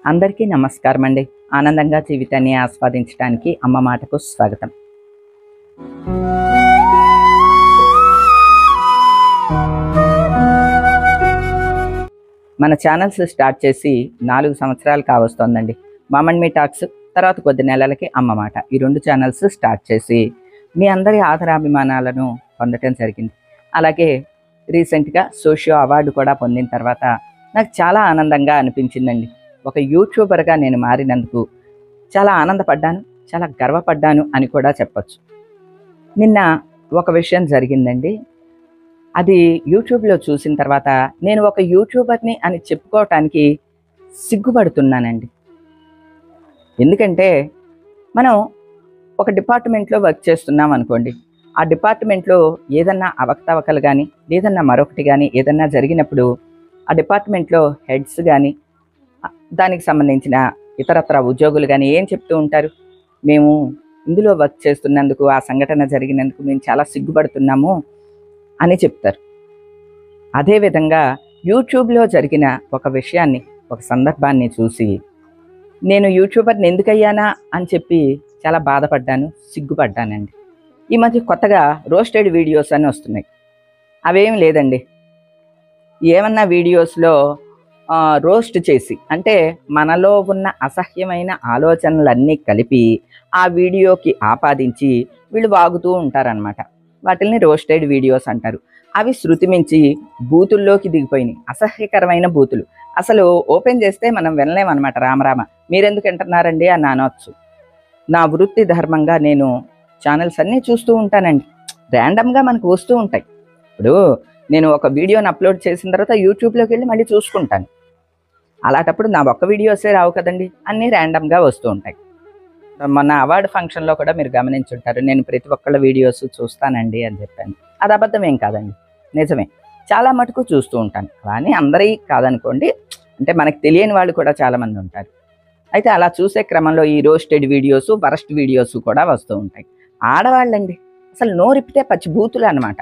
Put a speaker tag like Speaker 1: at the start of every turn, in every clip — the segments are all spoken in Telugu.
Speaker 1: అందరికీ నమస్కారం అండి. ఆనందంగా జీవితాన్ని ఆస్వాదించడానికి అమ్మ మాటకు స్వాగతం. మన ఛానల్స్ స్టార్ట్ చేసి 4 సంవత్సరాలు కావస్తోందండి. మామ్ అండ్ మీ టాక్స్, తర్వాత కొద్ది నెలలకి అమ్మ మాట, ఈ 2 ఛానల్స్ స్టార్ట్ చేసి మీ అందరి ఆదరాభిమానాలను పొందటం జరిగింది. అలాగే రీసెంట్గా సోషియో అవార్డు కూడా పొందిన తర్వాత నాకు చాలా ఆనందంగా అనిపించిందండి. ఒక యూట్యూబర్గా నేను మారినందుకు చాలా ఆనందపడ్డాను, చాలా గర్వపడ్డాను అని కూడా చెప్పచ్చు. నిన్న ఒక విషయం జరిగిందండి. అది యూట్యూబ్లో చూసిన తర్వాత నేను ఒక యూట్యూబర్ని అని చెప్పుకోవటానికి సిగ్గుపడుతున్నానండి. ఎందుకంటే మనం ఒక డిపార్ట్మెంట్లో వర్క్ చేస్తున్నాం అనుకోండి, ఆ డిపార్ట్మెంట్లో ఏదన్నా అవకతవకలు కానీ లేదన్నా మరొకటి కానీ ఏదన్నా జరిగినప్పుడు ఆ డిపార్ట్మెంట్లో హెడ్స్ కానీ దానికి సంబంధించిన ఇతరత్ర ఉద్యోగులు కానీ ఏం చెప్తూ ఉంటారు? మేము ఇందులో వర్క్ చేస్తున్నందుకు, ఆ సంఘటన జరిగినందుకు మేము చాలా సిగ్గుపడుతున్నాము అని చెప్తారు. అదేవిధంగా యూట్యూబ్లో జరిగిన ఒక విషయాన్ని, ఒక సందర్భాన్ని చూసి నేను యూట్యూబర్ని ఎందుకయ్యానా అని చెప్పి చాలా బాధపడ్డాను, సిగ్గుపడ్డానండి. ఈ మధ్య కొత్తగా రోస్టెడ్ వీడియోస్ అని వస్తున్నాయి. అవేం లేదండి, ఏమన్నా వీడియోస్లో రోస్ట్ చేసి, అంటే మనలో ఉన్న అసహ్యమైన ఆలోచనలన్నీ కలిపి ఆ వీడియోకి ఆపాదించి వీళ్ళు వాగుతూ ఉంటారనమాట. వాటిల్ని రోస్టెడ్ వీడియోస్ అంటారు. అవి శృతి మించి బూతుల్లోకి దిగిపోయినాయి, అసహ్యకరమైన బూతులు. అసలు ఓపెన్ చేస్తే మనం వినలేమన్నమాట. రామరామ మీరెందుకు వింటున్నారండి అని అనవచ్చు. నా వృత్తి ధర్మంగా నేను ఛానల్స్ అన్నీ చూస్తూ ఉంటానండి. ర్యాండమ్గా మనకు వస్తూ ఉంటాయి. ఇప్పుడు నేను ఒక వీడియోని అప్లోడ్ చేసిన తర్వాత యూట్యూబ్లోకి వెళ్ళి మళ్ళీ చూసుకుంటాను. అలాంటప్పుడు నా ఒక్క వీడియోసే రావు కదండి, అన్నీ ర్యాండమ్గా వస్తూ ఉంటాయి. మొన్న అవార్డు ఫంక్షన్లో కూడా మీరు గమనించుంటారు, నేను ప్రతి ఒక్కళ్ళ వీడియోస్ చూస్తానండి అని చెప్పాను. అది అబద్ధం ఏం కాదండి, నిజమే. చాలా మటుకు చూస్తూ ఉంటాను, కానీ అందరి కాదనుకోండి. అంటే మనకు తెలియని వాళ్ళు కూడా చాలామంది ఉంటారు. అయితే అలా చూసే క్రమంలో ఈ రోస్టెడ్ వీడియోస్, వరస్ట్ వీడియోస్ కూడా వస్తూ ఉంటాయి. ఆడవాళ్ళండి అసలు నోరిప్పితే పచ్చి బూతులు అనమాట.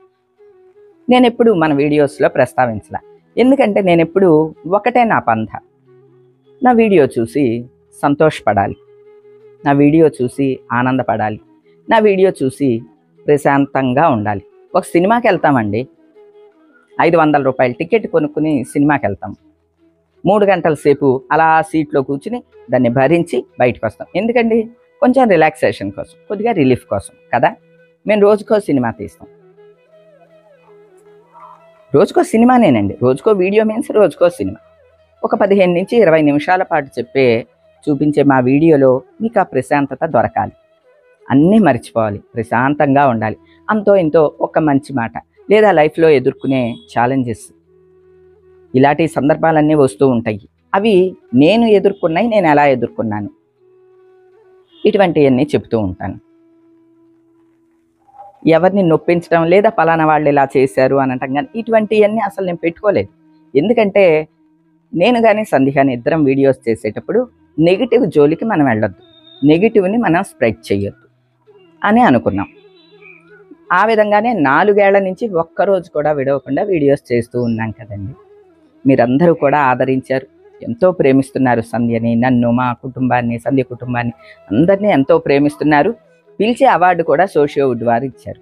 Speaker 1: నేను ఎప్పుడు మన వీడియోస్లో ప్రస్తావించలా. ఎందుకంటే నేను ఎప్పుడు ఒకటే నా పంథ, నా వీడియో చూసి సంతోషపడాలి, నా వీడియో చూసి ఆనందపడాలి, నా వీడియో చూసి ప్రశాంతంగా ఉండాలి. ఒక సినిమాకి వెళ్తామండి, 500 రూపాయలు టికెట్ కొనుక్కుని సినిమాకి వెళ్తాం. 3 గంటల సేపు అలా సీట్లో కూర్చుని దాన్ని భరించి బయటకు వస్తాం. ఎందుకండి? కొంచెం రిలాక్సేషన్ కోసం, కొద్దిగా రిలీఫ్ కోసం కదా. మేము రోజుకో సినిమా తీస్తాం. రోజుకో సినిమానేనండి, రోజుకో వీడియో మీన్స్ రోజుకో సినిమా. ఒక 15 నుంచి 20 నిమిషాల పాటు చూపించే మా వీడియోలో మీకు ఆ ప్రశాంతత దొరకాలి, అన్నీ మర్చిపోవాలి, ప్రశాంతంగా ఉండాలి. అంతో ఇంతో ఒక మంచి మాట, లేదా లైఫ్లో ఎదుర్కొనే ఛాలెంజెస్, ఇలాంటి సందర్భాలన్నీ వస్తూ ఉంటాయి. అవి నేను ఎదుర్కొన్నాయి, నేను ఎలా ఎదుర్కొన్నాను, ఇటువంటివన్నీ చెప్తూ ఉంటాను. ఎవరిని నొప్పించడం లేదా పలానా వాళ్ళు ఇలా చేశారు అనటం కానీ ఇటువంటివన్నీ అసలు నేను పెట్టుకోలేదు. ఎందుకంటే నేను కానీ సంధ్య కానీ ఇద్దరం వీడియోస్ చేసేటప్పుడు నెగిటివ్ జోలికి మనం వెళ్ళొద్దు, నెగిటివ్ని మనం స్ప్రెడ్ చేయొద్దు అని అనుకున్నాం. ఆ విధంగానే 4 ఏళ్ల నుంచి ఒక్కరోజు కూడా విడవకుండా వీడియోస్ చేస్తూ ఉన్నాం కదండి. మీరందరూ కూడా ఆదరించారు, ఎంతో ప్రేమిస్తున్నారు సంధ్యని, నన్ను, మా కుటుంబాన్ని, సంధ్య కుటుంబాన్ని అందరినీ ఎంతో ప్రేమిస్తున్నారు. పిలిచే అవార్డు కూడా సోషియోవుడ్ వారు ఇచ్చారు.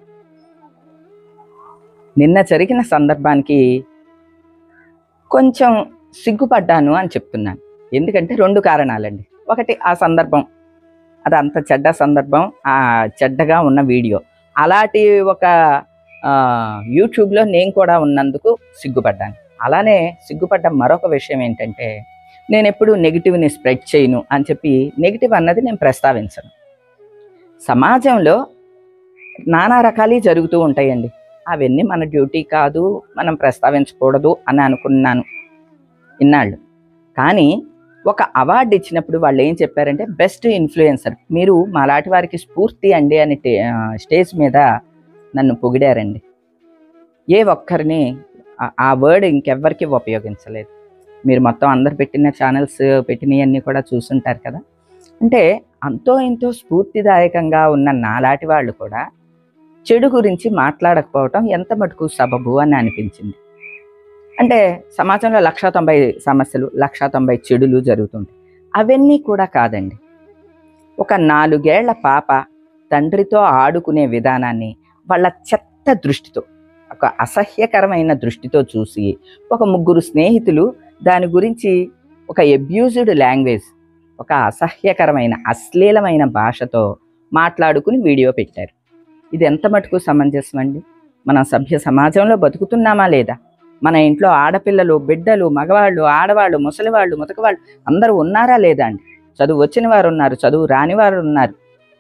Speaker 1: నిన్న జరిగిన సందర్భానికి కొంచెం సిగ్గుపడ్డాను అని చెప్తున్నాను. ఎందుకంటే 2 కారణాలండి. ఒకటి, ఆ సందర్భం, అది అంత చెడ్డ సందర్భం, ఆ చెడ్డగా ఉన్న వీడియో. అలాంటి ఒక యూట్యూబ్లో నేను కూడా ఉన్నందుకు సిగ్గుపడ్డాను. అలానే సిగ్గుపడ్డ మరొక విషయం ఏంటంటే, నేను ఎప్పుడు నెగిటివ్ని స్ప్రెడ్ చేయను అని చెప్పి నెగిటివ్ అన్నది నేను ప్రస్తావించను. సమాజంలో నానా రకాలు జరుగుతూ ఉంటాయండి, అవన్నీ మన డ్యూటీ కాదు, మనం ప్రస్తావించకూడదు అని అనుకున్నాను ఇన్నాళ్ళు. కానీ ఒక అవార్డు ఇచ్చినప్పుడు వాళ్ళు ఏం చెప్పారంటే, బెస్ట్ ఇన్ఫ్లుయెన్సర్, మీరు మాలాంటి వారికి స్ఫూర్తి అండి అని స్టేజ్ మీద నన్ను పొగిడారండి. ఏ ఒక్కరిని ఆ వర్డ్ ఇంకెవ్వరికి ఉపయోగించలేదు. మీరు మొత్తం అందరు పెట్టిన ఛానల్స్ పెట్టినవన్నీ కూడా చూసుంటారు కదా. అంటే అంతో ఇంతో స్ఫూర్తిదాయకంగా ఉన్న నాలాంటి వాళ్ళు కూడా చెడు గురించి మాట్లాడకపోవటం ఎంత మటుకు సబబు అని అనిపించింది. అంటే సమాజంలో 1,90 సమస్యలు, 1,90 చెడులు జరుగుతుంటాయి. అవన్నీ కూడా కాదండి. ఒక 4 ఏళ్ల పాప తండ్రితో ఆడుకునే విధానాన్ని వాళ్ళ చెత్త దృష్టితో, ఒక అసహ్యకరమైన దృష్టితో చూసి, ఒక 3 స్నేహితులు దాని గురించి ఒక అబ్యూజ్డ్ లాంగ్వేజ్, ఒక అసహ్యకరమైన అశ్లీలమైన భాషతో మాట్లాడుకుని వీడియో పెట్టారు. ఇది ఎంత మటుకు సమంజసం అండి? మన సభ్య సమాజంలో బతుకుతున్నామా లేదా? మన ఇంట్లో ఆడపిల్లలు, బిడ్డలు, మగవాళ్ళు, ఆడవాళ్ళు, ముసలివాళ్ళు, ముతకవాళ్ళు అందరూ ఉన్నారా లేదా అండి? చదువు వచ్చిన వారు ఉన్నారు, చదువు రాని వారు ఉన్నారు.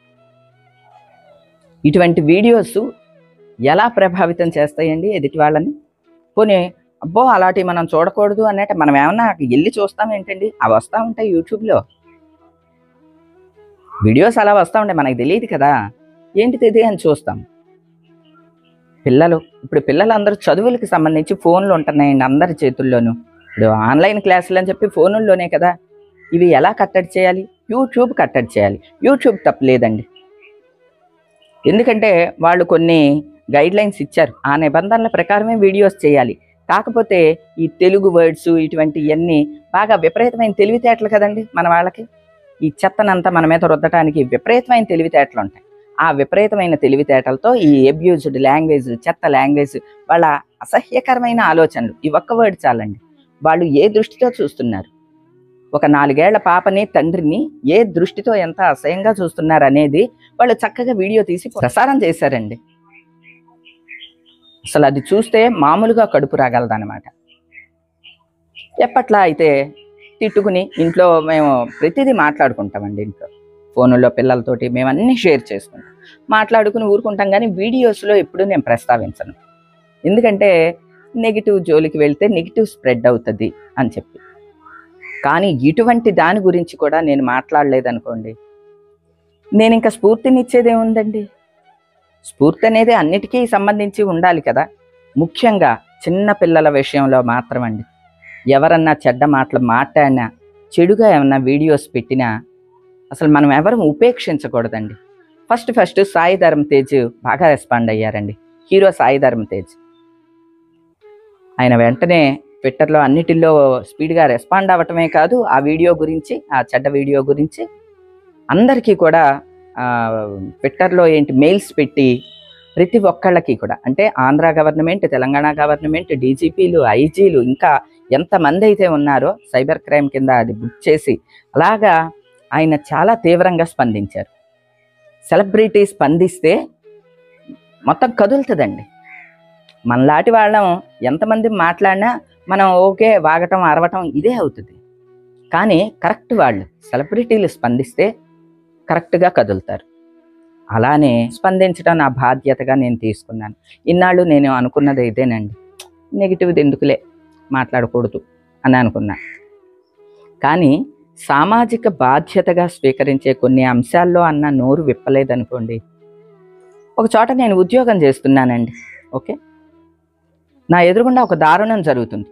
Speaker 1: ఇటువంటి వీడియోస్ ఎలా ప్రభావితం చేస్తాయండి ఎదుటి వాళ్ళని? పోనీ అబ్బో అలాంటివి మనం చూడకూడదు అన్నట్టు మనం ఏమన్నా వెళ్ళి చూస్తాం ఏంటండి? అవి వస్తూ ఉంటాయి యూట్యూబ్లో, వీడియోస్ అలా వస్తూ ఉంటాయి, మనకు తెలియదు కదా ఏంటిది ఇది అని చూస్తాం. ఇప్పుడు పిల్లలందరూ చదువులకు సంబంధించి ఫోన్లు ఉంటున్నాయండి అందరి చేతుల్లోనూ. ఇప్పుడు ఆన్లైన్ క్లాసులు అని చెప్పి ఫోనుల్లోనే కదా. ఇవి ఎలా కట్టడి చేయాలి? యూట్యూబ్ కట్టడి చేయాలి. యూట్యూబ్ తప్పలేదండి, ఎందుకంటే వాళ్ళు కొన్ని గైడ్లైన్స్ ఇచ్చారు, ఆ నిబంధనల ప్రకారమే వీడియోస్ చేయాలి. కాకపోతే ఈ తెలుగు వర్డ్స్ ఇటువంటివన్నీ బాగా విపరీతమైన తెలివితేటలు కదండి మన వాళ్ళకి. ఈ చెత్తనంతా మన మీద రుద్దటానికి విపరీతమైన తెలివితేటలు ఉంటాయి. ఆ విపరీతమైన తెలివితేటలతో ఈ అబ్యూజ్డ్ లాంగ్వేజ్, చెత్త లాంగ్వేజ్, వాళ్ళ అసహ్యకరమైన ఆలోచనలు, ఈ ఒక్క వర్డ్ చాలండి. వాళ్ళు ఏ దృష్టితో చూస్తున్నారు, ఒక 4 ఏళ్ల పాపని, తండ్రిని ఏ దృష్టితో ఎంత అసహ్యంగా చూస్తున్నారు అనేది వాళ్ళు చక్కగా వీడియో తీసి ప్రసారం చేశారండి. అసలు అది చూస్తే మామూలుగా కడుపు రాగలదన్నమాట. ఎప్పట్లా అయితే తిట్టుకుని ఇంట్లో మేము ప్రతిదీ మాట్లాడుకుంటామండి. ఇంట్లో ఫోనుల్లో పిల్లలతోటి మేము అన్నీ షేర్ చేసుకుంటాం, మాట్లాడుకుని ఊరుకుంటాం. కానీ వీడియోస్లో ఎప్పుడూ నేను ప్రస్తావించను, ఎందుకంటే నెగిటివ్ జోలికి వెళ్తే నెగిటివ్ స్ప్రెడ్ అవుతుంది అని చెప్పి. కానీ ఇటువంటి దాని గురించి కూడా నేను మాట్లాడలేదనుకోండి, నేను ఇంకా స్ఫూర్తినిచ్చేదేముందండి? స్ఫూర్తి అనేది అన్నిటికీ సంబంధించి ఉండాలి కదా. ముఖ్యంగా చిన్న పిల్లల విషయంలో మాత్రం అండి, ఎవరన్నా చెడ్డ మాటలు మాట్లాడినా, చెడుగా ఏమన్నా వీడియోస్ పెట్టినా అసలు మనం ఎవరు ఉపేక్షించకూడదండి. ఫస్ట్ సాయి ధరమ్ తేజ్ బాగా రెస్పాండ్ అయ్యారండి. హీరో సాయి ధరమ్ తేజ్ ఆయన వెంటనే ట్విట్టర్లో అన్నిటిల్లో స్పీడ్గా రెస్పాండ్ అవ్వటమే కాదు, ఆ వీడియో గురించి, ఆ చెడ్డ వీడియో గురించి అందరికీ కూడా ట్విట్టర్లో మెయిల్స్ పెట్టి ప్రతి ఒక్కళ్ళకి కూడా, అంటే ఆంధ్ర గవర్నమెంట్, తెలంగాణ గవర్నమెంట్, డీజీపీలు, ఐజీలు, ఇంకా ఎంతమంది అయితే ఉన్నారో సైబర్ క్రైమ్ కింద అది బుక్ చేసి, అలాగా ఆయన చాలా తీవ్రంగా స్పందించారు. సెలబ్రిటీ స్పందిస్తే మొత్తం కదులుతుందండి. మనలాంటి వాళ్ళం ఎంతమంది మాట్లాడినా మనం ఓకే వాగటం, అరవటం ఇదే అవుతుంది. కానీ కరెక్ట్ వాళ్ళు సెలబ్రిటీలు స్పందిస్తే కరెక్ట్గా కదులుతారు. అలానే స్పందించడం నా బాధ్యతగా నేను తీసుకున్నాను. ఇన్నాళ్ళు నేను అనుకున్నది ఇదేనండి, నెగిటివ్ది ఎందుకులే మాట్లాడకూడదు అని అనుకున్నా. కానీ సామాజిక బాధ్యతగా స్వీకరించే కొన్ని అంశాల్లో అన్న నోరు విప్పలేదనుకోండి. ఒక చోట నేను ఉద్యోగం చేస్తున్నానండి, ఓకే, నా ఎదురుగుండా ఒక దారుణం జరుగుతుంది,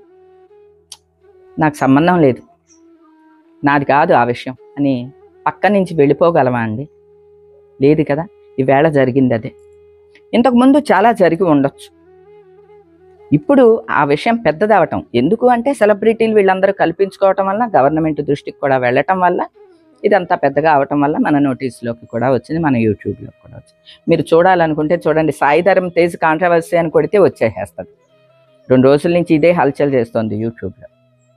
Speaker 1: నాకు సంబంధం లేదు, నాది కాదు ఆ విషయం అని పక్క నుంచి వెళ్ళిపోగలమా అండి? లేదు కదా. ఈవేళ జరిగింది అదే. ఇంతకుముందు చాలా జరిగి ఉండొచ్చు. ఇప్పుడు ఆ విషయం పెద్దదవటం ఎందుకు అంటే సెలబ్రిటీలు వీళ్ళందరూ కల్పించుకోవటం వల్ల, గవర్నమెంట్ దృష్టికి కూడా వెళ్ళటం వల్ల, ఇదంతా పెద్దగా అవటం వల్ల మన నోటీసులోకి కూడా వచ్చింది, మన యూట్యూబ్లోకి కూడా వచ్చింది. మీరు చూడాలనుకుంటే చూడండి, సాయి ధరమ్ తేజ్ కాంట్రవర్సీ అని కొడితే వచ్చేసేస్తుంది. 2 రోజుల నుంచి ఇదే హల్చల్ చేస్తోంది యూట్యూబ్లో.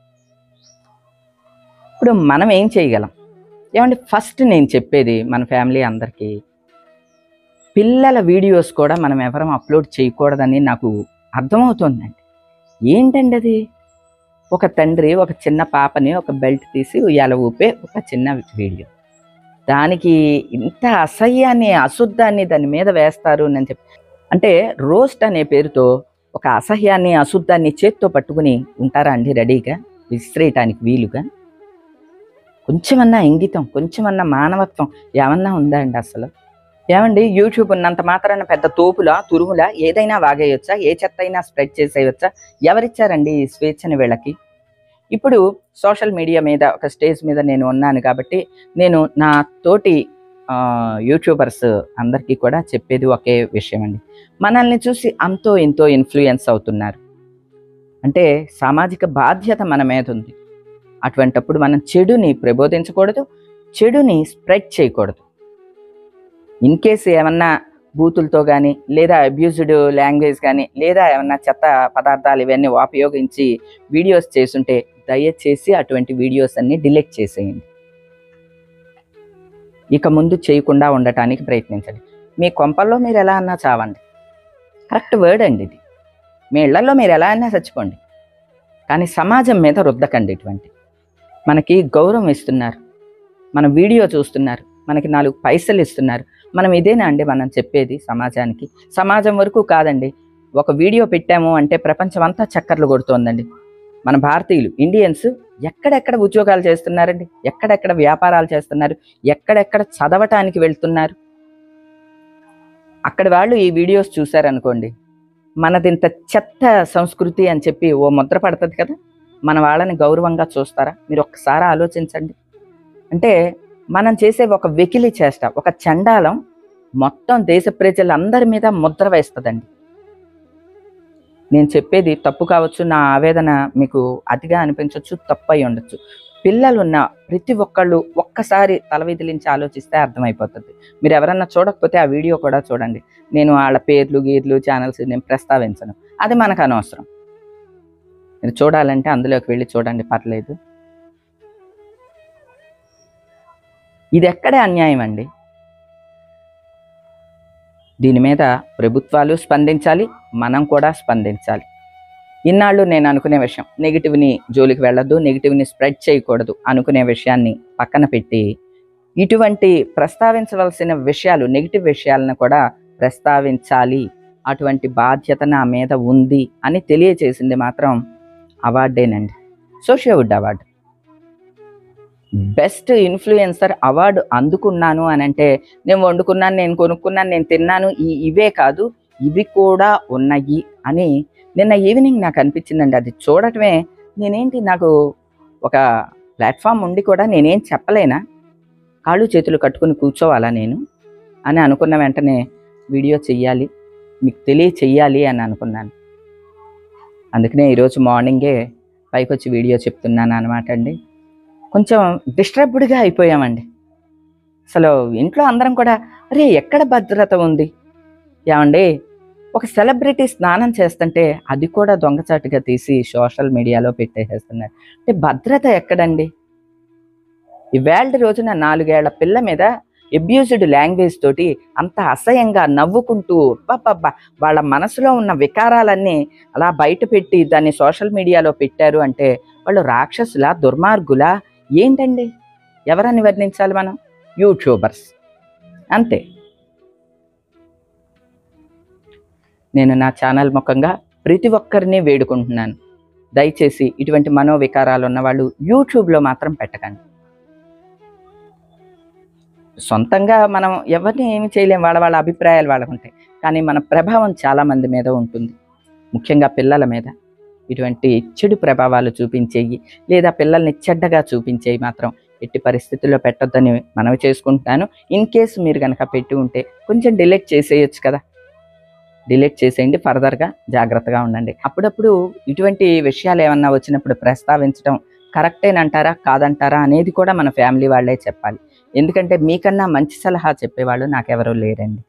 Speaker 1: ఇప్పుడు మనం ఏం చేయగలం ఏమండి? ఫస్ట్ నేను చెప్పేది మన ఫ్యామిలీ అందరికీ, పిల్లల వీడియోస్ కూడా మనం ఎవరం అప్లోడ్ చేయకూడదని నాకు అర్థమవుతుందండి. ఏంటండి అది? ఒక తండ్రి ఒక చిన్న పాపని ఒక బెల్ట్ తీసి ఉయ్యాల ఊపే ఒక చిన్న వీడియో, దానికి ఇంత అసహ్యాన్ని, అశుద్ధాన్ని దాని మీద వేస్తారు అని చెప్పి, అంటే రోస్ట్ అనే పేరుతో ఒక అసహ్యాన్ని, అశుద్ధాన్ని చేత్తో పట్టుకుని ఉంటారా అండి రెడీగా విసిరేయటానికి వీలుగా? కొంచెమన్నా ఇంగితం, కొంచెమన్నా మానవత్వం ఏమన్నా ఉందా అండి అసలు? ఏమండి, యూట్యూబ్ ఉన్నంత మాత్రాన పెద్ద తోపులా, తురుములా ఏదైనా వాగేయొచ్చా? ఏ చెత్త అయినా స్ప్రెడ్ చేసేయొచ్చా? ఎవరిచ్చారండి ఈ స్వేచ్ఛని వీళ్ళకి? ఇప్పుడు సోషల్ మీడియా మీద ఒక స్టేజ్ మీద నేను ఉన్నాను కాబట్టి నేను నా తోటి యూట్యూబర్స్ అందరికీ కూడా చెప్పేది ఒకే విషయం అండి. మనల్ని చూసి అంతో ఇంతో ఇన్ఫ్లుయెన్స్ అవుతున్నారు. అంటే సామాజిక బాధ్యత మన మీద ఉంది. అటువంటప్పుడు మనం చెడుని ప్రబోధించకూడదు, చెడుని స్ప్రెడ్ చేయకూడదు. ఇన్ కేసు ఏమన్నా బూతులతో కానీ, లేదా అబ్యూజ్డ్ లాంగ్వేజ్ కానీ, లేదా ఏమన్నా చెత్త పదార్థాలు ఇవన్నీ ఉపయోగించి వీడియోస్ చేస్తుంటే దయచేసి అటువంటి వీడియోస్ అన్ని డిలీట్ చేసేయండి. ఇక ముందు చేయకుండా ఉండటానికి ప్రయత్నించండి. మీ కొంపల్లో మీరు ఎలా అన్నా చావండి, కరెక్ట్ వర్డ్ అండి ఇది. మీ ఇళ్లలో మీరు ఎలా అన్నా చచ్చిపోండి, కానీ సమాజం మీద రుద్దకండి. ఇటువంటి మనకి గౌరవం ఇస్తున్నారు, మన వీడియో చూస్తున్నారు, మనకి 4 పైసలు ఇస్తున్నారు. మనం ఇదేనా అండి మనం చెప్పేది సమాజానికి? సమాజం వరకు కాదండి, ఒక వీడియో పెట్టాము అంటే ప్రపంచం అంతా చక్కర్లు కొడుతోందండి. మన భారతీయులు, ఇండియన్స్ ఎక్కడెక్కడ ఉద్యోగాలు చేస్తున్నారండి, ఎక్కడెక్కడ వ్యాపారాలు చేస్తున్నారు, ఎక్కడెక్కడ చదవటానికి వెళ్తున్నారు. అక్కడి వాళ్ళు ఈ వీడియోస్ చూశారనుకోండి, మనదింత చెత్త సంస్కృతి అని చెప్పి ఓ ముద్ర పడుతుంది కదా, మన వాళ్ళని గౌరవంగా చూస్తారా? మీరు ఒక్కసారి ఆలోచించండి. అంటే మనం చేసే ఒక వెకిలి చేష్ట, ఒక చండాలం మొత్తం దేశ ప్రజలందరి మీద ముద్ర వేస్తుందండి. నేను చెప్పేది తప్పు కావచ్చు, నా ఆవేదన మీకు అతిగా అనిపించవచ్చు, తప్పు అయి ఉండొచ్చు. పిల్లలున్న ప్రతి ఒక్కళ్ళు ఒక్కసారి తల విదిలించి ఆలోచిస్తే అర్థమైపోతుంది. మీరు ఎవరన్నా చూడకపోతే ఆ వీడియో కూడా చూడండి. నేను వాళ్ళ పేర్లు గీర్లు ఛానల్స్ నేను ప్రస్తావించను, అది మనకు అనవసరం. మీరు చూడాలంటే అందులోకి వెళ్ళి చూడండి, పర్లేదు. ఇది ఎక్కడే అన్యాయం అండి. దీని మీద ప్రభుత్వాలు స్పందించాలి, మనం కూడా స్పందించాలి. ఇన్నాళ్ళు నేను అనుకునే విషయం, నెగిటివ్ని జోలికి వెళ్ళొద్దు, నెగిటివ్ని స్ప్రెడ్ చేయకూడదు అనుకునే విషయాన్ని పక్కన పెట్టి ఇటువంటి ప్రస్తావించవలసిన విషయాలు, నెగిటివ్ విషయాలను కూడా ప్రస్తావించాలి, అటువంటి బాధ్యత నా మీద ఉంది అని తెలియచేసింది మాత్రం అవార్డేనండి. Sociowood award, best influencer award అందుకున్నాను అని అంటే నేను వండుకున్నాను, నేను కొనుక్కున్నాను, నేను తిన్నాను, ఇవే కాదు ఇవి కూడా ఉన్నాయి అని నిన్న ఈవినింగ్ నాకు అనిపించిందండి. అది చూడటమే నేనేంటి, నాకు ఒక ప్లాట్ఫామ్ ఉండి కూడా నేనేం చెప్పలేనా, కాళ్ళు చేతులు కట్టుకుని కూర్చోవాలా నేను అని అనుకున్న వెంటనే వీడియో చెయ్యాలి, మీకు తెలియచెయ్యాలి అని అనుకున్నాను. అందుకనే ఈరోజు మార్నింగే పైకి వచ్చి వీడియో చెప్తున్నాను అనమాట అండి. కొంచెం డిస్టర్బ్డ్గా అయిపోయామండి. అసలు ఇంట్లో అందరం కూడా అరే ఎక్కడ భద్రత ఉంది ఏమండి, ఒక సెలబ్రిటీ స్నానం చేస్తుంటే అది కూడా దొంగచాటుగా తీసి సోషల్ మీడియాలో పెట్టేసేస్తున్నారు. అంటే భద్రత ఎక్కడండి? ఈవేళ రోజున 4 ఏళ్ల పిల్ల మీద అబ్యూజ్డ్ లాంగ్వేజ్ తోటి అంత అసహ్యంగా నవ్వుకుంటూ వాళ్ళ మనసులో ఉన్న వికారాలన్నీ అలా బయట పెట్టి దాన్ని సోషల్ మీడియాలో పెట్టారు అంటే వాళ్ళు రాక్షసులా, దుర్మార్గులా ఏంటండి? ఎవరని వర్ణించాలి మనం? యూట్యూబర్స్ అంతే. నేను నా ఛానల్ ముఖంగా ప్రతి ఒక్కరిని వేడుకుంటున్నాను, దయచేసి ఇటువంటి మనోవికారాలు ఉన్న వాళ్ళు యూట్యూబ్లో మాత్రం పెట్టకండి. సొంతంగా మనం ఎవరిని ఏమి చేయలేం, వాళ్ళ అభిప్రాయాలు వాళ్ళకు ఉంటాయి, కానీ మన ప్రభావం చాలామంది మీద ఉంటుంది, ముఖ్యంగా పిల్లల మీద. ఇటువంటి చెడు ప్రభావాలు చూపించేవి లేదా పిల్లల్ని చెడ్డగా చూపించేవి మాత్రం ఎట్టి పరిస్థితుల్లో పెట్టొద్దని మనవి చేసుకుంటున్నాను. ఇన్ కేసు మీరు కనుక పెట్టి ఉంటే కొంచెం డిలీట్ చేసేయచ్చు కదా, డిలీట్ చేసేయండి. ఫర్దర్గా జాగ్రత్తగా ఉండండి. అప్పుడప్పుడు ఇటువంటి విషయాలు ఏమన్నా వచ్చినప్పుడు ప్రస్తావించడం కరెక్టేనంటారా కాదంటారా అనేది కూడా మన ఫ్యామిలీ వాళ్ళే చెప్పాలి. ఎందుకంటే మీకన్నా మంచి సలహా చెప్పేవాళ్ళు నాకెవరూ లేరండి.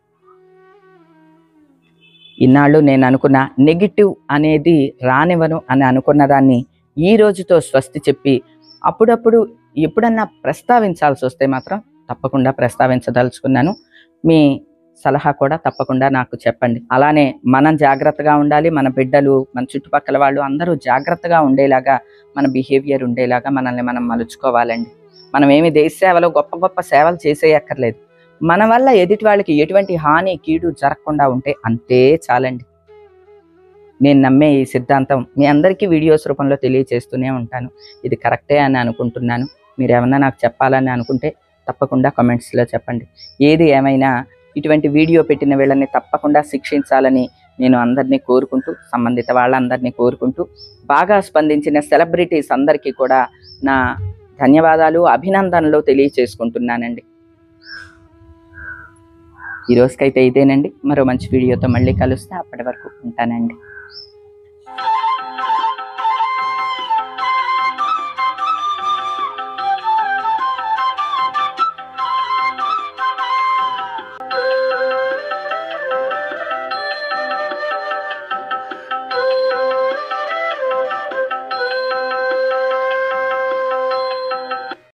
Speaker 1: ఇన్నాళ్ళు నేను అనుకున్న నెగిటివ్ అనేది రానివ్వను అని అనుకున్న దాన్ని ఈ రోజుతో స్వస్తి చెప్పి అప్పుడప్పుడు ఎప్పుడన్నా ప్రస్తావించాల్సి వస్తే మాత్రం తప్పకుండా ప్రస్తావించదలుచుకున్నాను. మీ సలహా కూడా తప్పకుండా నాకు చెప్పండి. అలానే మనం జాగ్రత్తగా ఉండాలి, మన బిడ్డలు, మన చుట్టుపక్కల వాళ్ళు అందరూ జాగ్రత్తగా ఉండేలాగా మన బిహేవియర్ ఉండేలాగా మనల్ని మనం మలుచుకోవాలండి. మనం ఏమి దేశ సేవలో గొప్ప గొప్ప సేవలు చేసేయక్కర్లేదు, మన వల్ల ఎదుటి వాళ్ళకి ఎటువంటి హాని కీడు జరగకుండా ఉంటే అంతే చాలండి. నేను నమ్మే ఈ సిద్ధాంతం మీ అందరికీ వీడియోస్ రూపంలో తెలియచేస్తూనే ఉంటాను. ఇది కరెక్టే అని అనుకుంటున్నాను. మీరు ఏమన్నా నాకు చెప్పాలని అనుకుంటే తప్పకుండా కామెంట్స్లో చెప్పండి. ఏది ఏమైనా ఇటువంటి వీడియో పెట్టిన వీళ్ళని తప్పకుండా శిక్షించాలని నేను అందరినీ కోరుకుంటూ, సంబంధిత వాళ్ళందరినీ కోరుకుంటూ, బాగా స్పందించిన సెలబ్రిటీస్ అందరికీ కూడా నా ధన్యవాదాలు, అభినందనలు తెలియచేసుకుంటున్నానండి. ఈ రోజుకైతే ఇదేనండి. మరో మంచి వీడియోతో మళ్ళీ కలుస్తే అప్పటి వరకు ఉంటానండి.